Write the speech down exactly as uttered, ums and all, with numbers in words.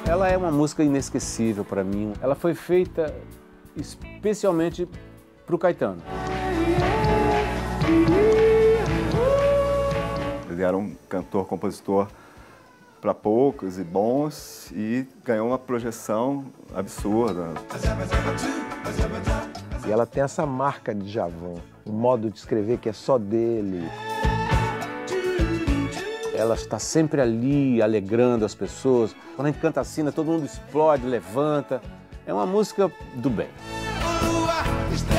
Ela é uma música inesquecível para mim. Ela foi feita especialmente para o Caetano. Ele era um cantor, compositor para poucos e bons e ganhou uma projeção absurda. E ela tem essa marca de Djavan, um modo de escrever que é só dele. Ela está sempre ali, alegrando as pessoas. Quando a gente canta assim, todo mundo explode, levanta. É uma música do bem.